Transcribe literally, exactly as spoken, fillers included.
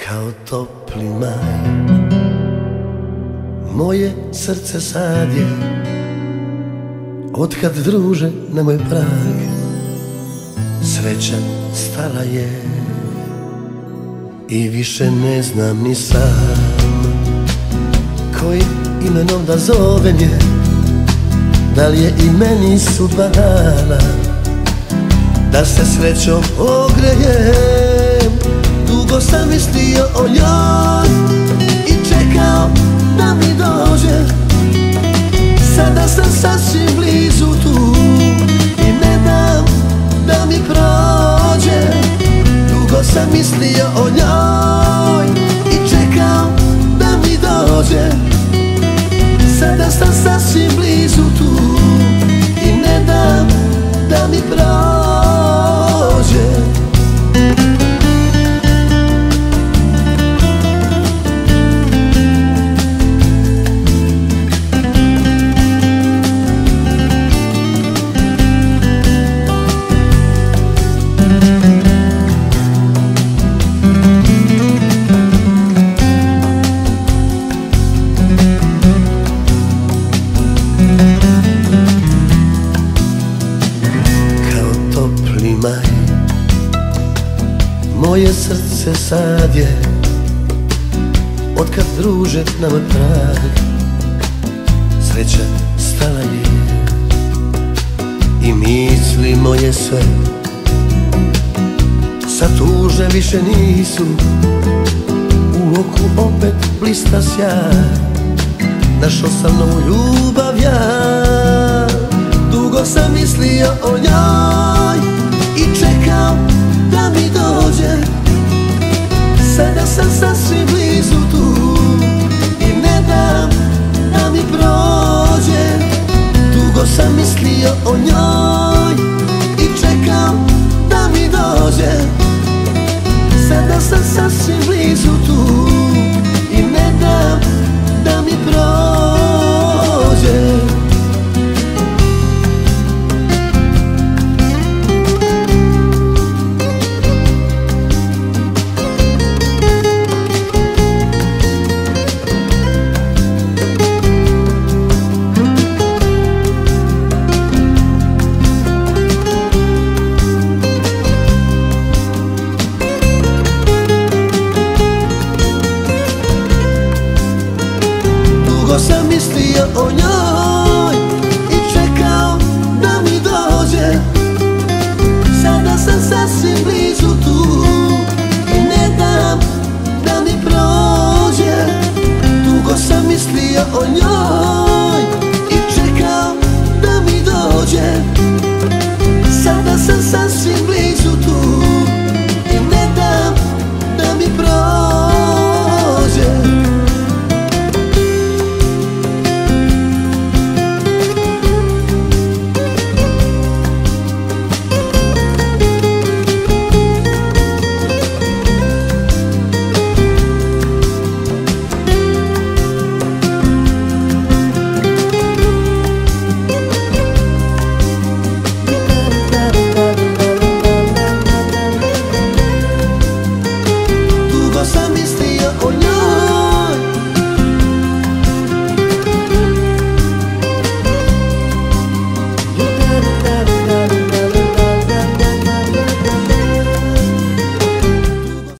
kao topli maj. Moje srce sad je, otkad druže na moj prag sreća stala je i više ne znam ni sam kojim imenom da zovem je. Da li je i meni sudba dana da se srećom ogrejem? Dugo sam mislio o njoj i čekao da mi dođe. Sada sam sasvim blizu tu i ne dam da mi prođe. Dugo sam mislio o njoj i čekao da mi dođe. Sada sam sasvim blizu tu i ne dam da mi prođe. Moje srce sad je, otkad druže na moj prag sreća stala je i misli moje sve sad tuže više nisu. U oku opet blista sjaj, našao sam novu ljubav ja. Dugo sam mislio o njoj i čekao da mi dođe. Sada sam sasvim blizu tu i ne dam da mi prođe. Dugo sam mislio o njoj i čekao da mi dođe. Sada sam sasvim blizu tu i ne dam da mi prođe. Dugo sam mislio o njoj